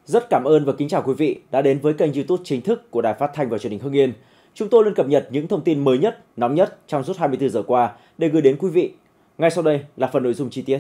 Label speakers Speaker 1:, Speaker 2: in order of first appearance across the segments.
Speaker 1: Rất cảm ơn và kính chào quý vị đã đến với kênh YouTube chính thức của Đài Phát thanh và Truyền hình Hưng Yên. Chúng tôi luôn cập nhật những thông tin mới nhất, nóng nhất trong suốt 24 giờ qua để gửi đến quý vị. Ngay sau đây là phần nội dung chi tiết.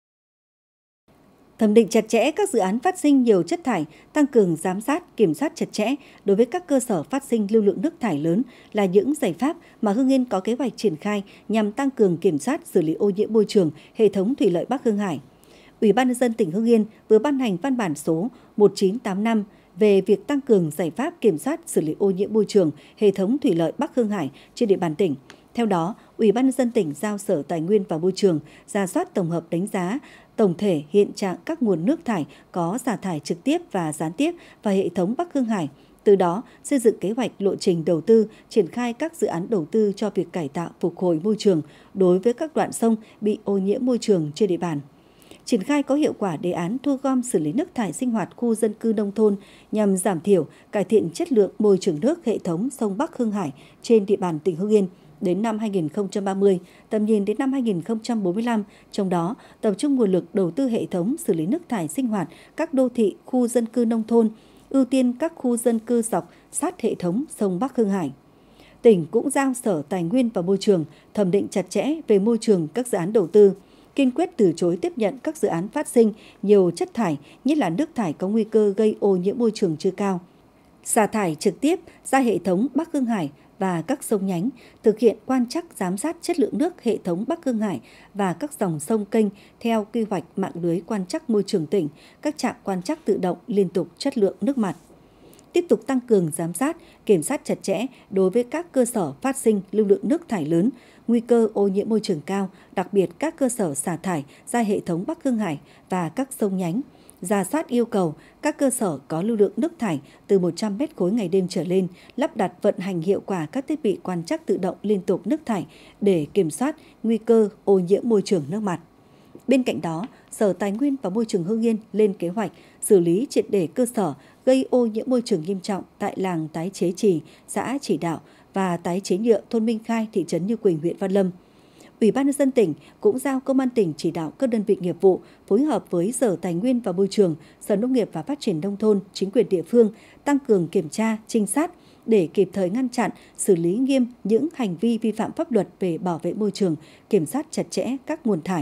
Speaker 2: Thẩm định chặt chẽ các dự án phát sinh nhiều chất thải, tăng cường giám sát, kiểm soát chặt chẽ đối với các cơ sở phát sinh lưu lượng nước thải lớn là những giải pháp mà Hưng Yên có kế hoạch triển khai nhằm tăng cường kiểm soát xử lý ô nhiễm môi trường hệ thống thủy lợi Bắc Hưng Hải. Ủy ban nhân dân tỉnh Hưng Yên vừa ban hành văn bản số 1985 về việc tăng cường giải pháp kiểm soát xử lý ô nhiễm môi trường hệ thống thủy lợi Bắc Hưng Hải trên địa bàn tỉnh. Theo đó, Ủy ban nhân dân tỉnh giao Sở Tài nguyên và Môi trường rà soát tổng hợp đánh giá tổng thể hiện trạng các nguồn nước thải có xả thải trực tiếp và gián tiếp vào hệ thống Bắc Hưng Hải. Từ đó, xây dựng kế hoạch lộ trình đầu tư, triển khai các dự án đầu tư cho việc cải tạo phục hồi môi trường đối với các đoạn sông bị ô nhiễm môi trường trên địa bàn. Triển khai có hiệu quả đề án thu gom xử lý nước thải sinh hoạt khu dân cư nông thôn nhằm giảm thiểu, cải thiện chất lượng môi trường nước hệ thống sông Bắc Hưng Hải trên địa bàn tỉnh Hưng Yên đến năm 2030, tầm nhìn đến năm 2045, trong đó tập trung nguồn lực đầu tư hệ thống xử lý nước thải sinh hoạt các đô thị, khu dân cư nông thôn, ưu tiên các khu dân cư dọc sát hệ thống sông Bắc Hưng Hải. Tỉnh cũng giao Sở Tài nguyên và Môi trường thẩm định chặt chẽ về môi trường các dự án đầu tư, kiên quyết từ chối tiếp nhận các dự án phát sinh nhiều chất thải, nhất là nước thải có nguy cơ gây ô nhiễm môi trường chưa cao, xả thải trực tiếp ra hệ thống Bắc Hưng Hải và các sông nhánh, thực hiện quan trắc giám sát chất lượng nước hệ thống Bắc Hưng Hải và các dòng sông kênh theo quy hoạch mạng lưới quan trắc môi trường tỉnh, các trạm quan trắc tự động liên tục chất lượng nước mặt. Tiếp tục tăng cường giám sát, kiểm soát chặt chẽ đối với các cơ sở phát sinh lưu lượng nước thải lớn, nguy cơ ô nhiễm môi trường cao, đặc biệt các cơ sở xả thải ra hệ thống Bắc Hưng Hải và các sông nhánh. Rà soát yêu cầu các cơ sở có lưu lượng nước thải từ 100 mét khối ngày đêm trở lên lắp đặt vận hành hiệu quả các thiết bị quan trắc tự động liên tục nước thải để kiểm soát nguy cơ ô nhiễm môi trường nước mặt. Bên cạnh đó, Sở Tài nguyên và Môi trường Hưng Yên lên kế hoạch xử lý triệt để cơ sở gây ô nhiễm môi trường nghiêm trọng tại làng tái chế Trì, xã Chỉ Đạo và tái chế nhựa thôn Minh Khai, thị trấn Như Quỳnh, huyện Văn Lâm. Ủy ban nhân dân tỉnh cũng giao Công an tỉnh chỉ đạo các đơn vị nghiệp vụ phối hợp với Sở Tài nguyên và Môi trường, Sở Nông nghiệp và Phát triển nông thôn, chính quyền địa phương tăng cường kiểm tra, trinh sát để kịp thời ngăn chặn, xử lý nghiêm những hành vi vi phạm pháp luật về bảo vệ môi trường, kiểm soát chặt chẽ các nguồn thải.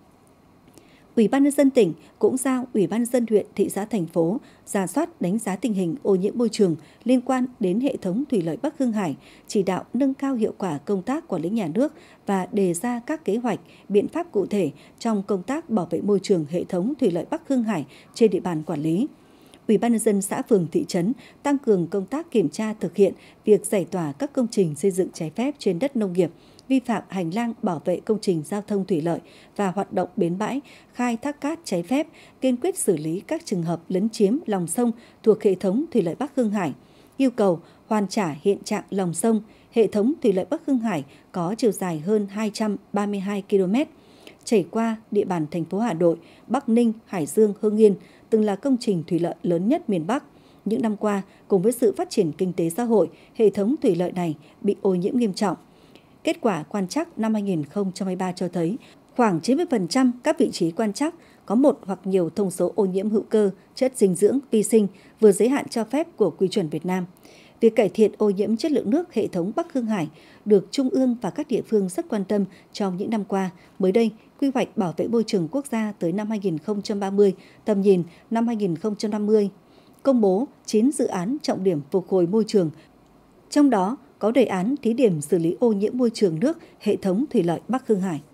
Speaker 2: Ủy ban nhân dân tỉnh cũng giao Ủy ban nhân dân huyện, thị xã, thành phố rà soát đánh giá tình hình ô nhiễm môi trường liên quan đến hệ thống thủy lợi Bắc Hưng Hải, chỉ đạo nâng cao hiệu quả công tác quản lý nhà nước và đề ra các kế hoạch, biện pháp cụ thể trong công tác bảo vệ môi trường hệ thống thủy lợi Bắc Hưng Hải trên địa bàn quản lý. Ủy ban nhân dân xã, phường, thị trấn tăng cường công tác kiểm tra thực hiện việc giải tỏa các công trình xây dựng trái phép trên đất nông nghiệp, vi phạm hành lang bảo vệ công trình giao thông thủy lợi và hoạt động bến bãi, khai thác cát trái phép, kiên quyết xử lý các trường hợp lấn chiếm lòng sông thuộc hệ thống thủy lợi Bắc Hưng Hải, yêu cầu hoàn trả hiện trạng lòng sông. Hệ thống thủy lợi Bắc Hưng Hải có chiều dài hơn 232 km, chảy qua địa bàn thành phố Hà Nội, Bắc Ninh, Hải Dương, Hưng Yên, từng là công trình thủy lợi lớn nhất miền Bắc. Những năm qua, cùng với sự phát triển kinh tế xã hội, hệ thống thủy lợi này bị ô nhiễm nghiêm trọng. Kết quả quan trắc năm 2023 cho thấy khoảng 90% các vị trí quan trắc có một hoặc nhiều thông số ô nhiễm hữu cơ, chất dinh dưỡng, vi sinh vượt giới hạn cho phép của quy chuẩn Việt Nam. Việc cải thiện ô nhiễm chất lượng nước hệ thống Bắc Hưng Hải được Trung ương và các địa phương rất quan tâm trong những năm qua. Mới đây, quy hoạch bảo vệ môi trường quốc gia tới năm 2030, tầm nhìn năm 2050, công bố 9 dự án trọng điểm phục hồi môi trường. Trong đó có đề án thí điểm xử lý ô nhiễm môi trường nước hệ thống thủy lợi Bắc Hưng Hải.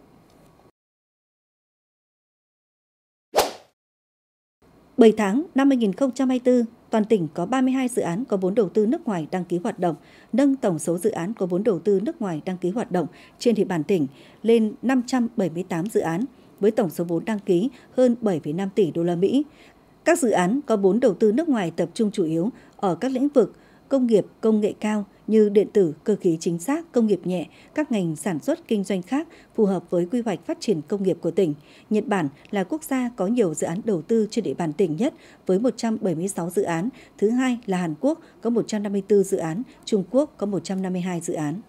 Speaker 2: 7 tháng năm 2024, toàn tỉnh có 32 dự án có vốn đầu tư nước ngoài đăng ký hoạt động, nâng tổng số dự án có vốn đầu tư nước ngoài đăng ký hoạt động trên địa bàn tỉnh lên 578 dự án, với tổng số vốn đăng ký hơn 7,5 tỷ đô la Mỹ. Các dự án có vốn đầu tư nước ngoài tập trung chủ yếu ở các lĩnh vực công nghiệp, công nghệ cao như điện tử, cơ khí chính xác, công nghiệp nhẹ, các ngành sản xuất kinh doanh khác phù hợp với quy hoạch phát triển công nghiệp của tỉnh. Nhật Bản là quốc gia có nhiều dự án đầu tư trên địa bàn tỉnh nhất với 176 dự án, thứ hai là Hàn Quốc có 154 dự án, Trung Quốc có 152 dự án.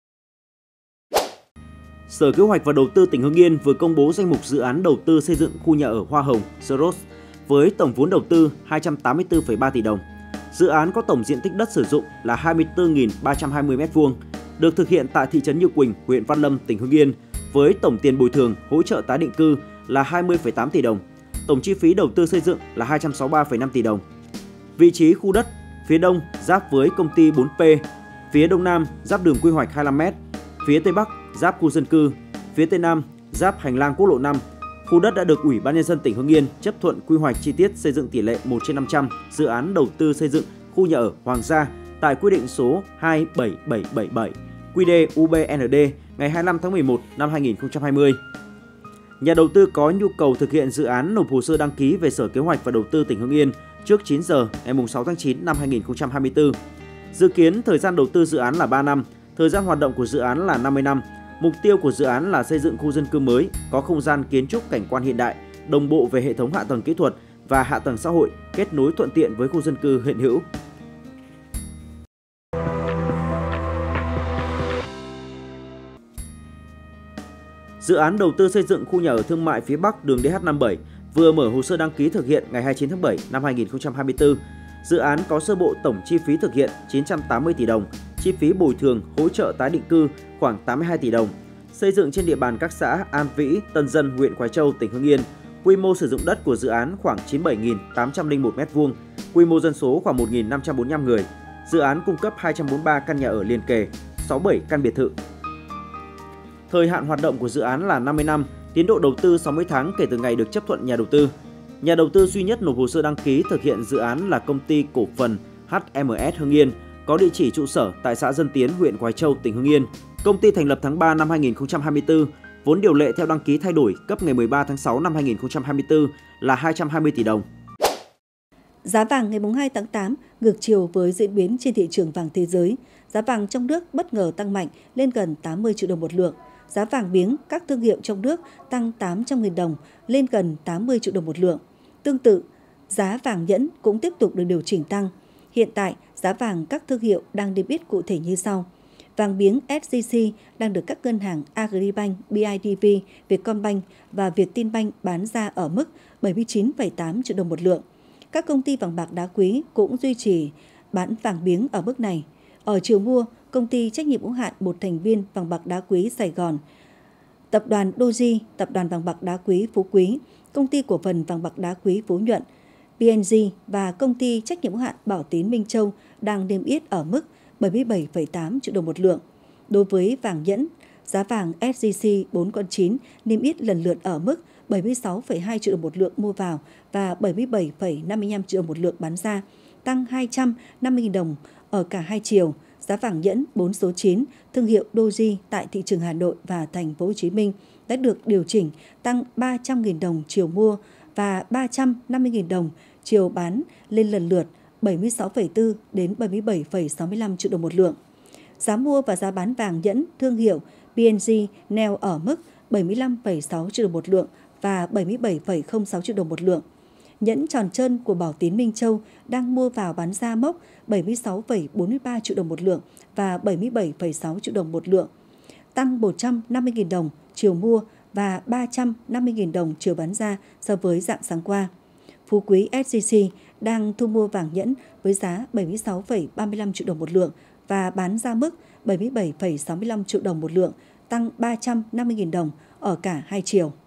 Speaker 1: Sở Kế hoạch và Đầu tư tỉnh Hưng Yên vừa công bố danh mục dự án đầu tư xây dựng khu nhà ở Hoa Hồng, Soros, với tổng vốn đầu tư 284,3 tỷ đồng. Dự án có tổng diện tích đất sử dụng là 24.320 m², được thực hiện tại thị trấn Như Quỳnh, huyện Văn Lâm, tỉnh Hưng Yên, với tổng tiền bồi thường hỗ trợ tái định cư là 20,8 tỷ đồng. Tổng chi phí đầu tư xây dựng là 263,5 tỷ đồng. Vị trí khu đất: phía đông giáp với công ty 4P, phía đông nam giáp đường quy hoạch 25m, phía tây bắc giáp khu dân cư, phía tây nam giáp hành lang quốc lộ 5. Khu đất đã được Ủy ban Nhân dân tỉnh Hưng Yên chấp thuận quy hoạch chi tiết xây dựng tỷ lệ 1/500 dự án đầu tư xây dựng khu nhà ở Hoàng Gia tại quyết định số 27777 QĐ-UBND ngày 25 tháng 11 năm 2020. Nhà đầu tư có nhu cầu thực hiện dự án nộp hồ sơ đăng ký về Sở Kế hoạch và Đầu tư tỉnh Hưng Yên trước 9 giờ ngày 6 tháng 9 năm 2024. Dự kiến thời gian đầu tư dự án là 3 năm, thời gian hoạt động của dự án là 50 năm. Mục tiêu của dự án là xây dựng khu dân cư mới, có không gian kiến trúc cảnh quan hiện đại, đồng bộ về hệ thống hạ tầng kỹ thuật và hạ tầng xã hội, kết nối thuận tiện với khu dân cư hiện hữu. Dự án đầu tư xây dựng khu nhà ở thương mại phía Bắc đường DH57 vừa mở hồ sơ đăng ký thực hiện ngày 29 tháng 7 năm 2024. Dự án có sơ bộ tổng chi phí thực hiện 980 tỷ đồng, chi phí bồi thường hỗ trợ tái định cư khoảng 82 tỷ đồng. Xây dựng trên địa bàn các xã An Vĩ, Tân Dân, huyện Khoái Châu, tỉnh Hưng Yên. Quy mô sử dụng đất của dự án khoảng 97.801 m², quy mô dân số khoảng 1.545 người. Dự án cung cấp 243 căn nhà ở liền kề, 67 căn biệt thự. Thời hạn hoạt động của dự án là 50 năm, tiến độ đầu tư 60 tháng kể từ ngày được chấp thuận nhà đầu tư. Nhà đầu tư duy nhất nộp hồ sơ đăng ký thực hiện dự án là công ty cổ phần HMS Hưng Yên, có địa chỉ trụ sở tại xã Dân Tiến, huyện Khoái Châu, tỉnh Hưng Yên. Công ty thành lập tháng 3 năm 2024, vốn điều lệ theo đăng ký thay đổi cấp ngày 13 tháng 6 năm 2024 là 220 tỷ đồng.
Speaker 2: Giá vàng ngày 2 tháng 8 ngược chiều với diễn biến trên thị trường vàng thế giới. Giá vàng trong nước bất ngờ tăng mạnh lên gần 80 triệu đồng một lượng. Giá vàng miếng các thương hiệu trong nước tăng 800.000 đồng lên gần 80 triệu đồng một lượng. Tương tự, giá vàng nhẫn cũng tiếp tục được điều chỉnh tăng. Hiện tại, giá vàng các thương hiệu đang niêm yết cụ thể như sau. Vàng miếng SJC đang được các ngân hàng Agribank, BIDV, Vietcombank và Vietinbank bán ra ở mức 79,8 triệu đồng một lượng. Các công ty vàng bạc đá quý cũng duy trì bán vàng miếng ở mức này. Ở chiều mua, công ty trách nhiệm hữu hạn một thành viên vàng bạc đá quý Sài Gòn, tập đoàn Doji, tập đoàn vàng bạc đá quý Phú Quý, công ty cổ phần vàng bạc đá quý Phú Nhuận, PNG và công ty trách nhiệm hữu hạn Bảo Tín Minh Châu đang niêm yết ở mức 77,8 triệu đồng một lượng. Đối với vàng nhẫn, giá vàng SJC 4 con 9 niêm yết lần lượt ở mức 76,2 triệu đồng một lượng mua vào và 77,55 triệu đồng một lượng bán ra, tăng 250.000 đồng ở cả hai chiều. Giá vàng nhẫn 4 số 9 thương hiệu Doji tại thị trường Hà Nội và thành phố Hồ Chí Minh đã được điều chỉnh tăng 300.000 đồng chiều mua và 350.000 đồng chiều bán lên lần lượt 76,4 đến 77,65 triệu đồng một lượng. Giá mua và giá bán vàng nhẫn thương hiệu PNG neo ở mức 75,6 triệu đồng một lượng và 77,06 triệu đồng một lượng. Nhẫn tròn trơn của Bảo Tín Minh Châu đang mua vào bán ra mốc 76,43 triệu đồng một lượng và 77,6 triệu đồng một lượng, tăng 150.000 đồng chiều mua và 350.000 đồng chiều bán ra so với rạng sáng qua. Phú Quý SJC đang thu mua vàng nhẫn với giá 76,35 triệu đồng một lượng và bán ra mức 77,65 triệu đồng một lượng, tăng 350.000 đồng ở cả hai chiều.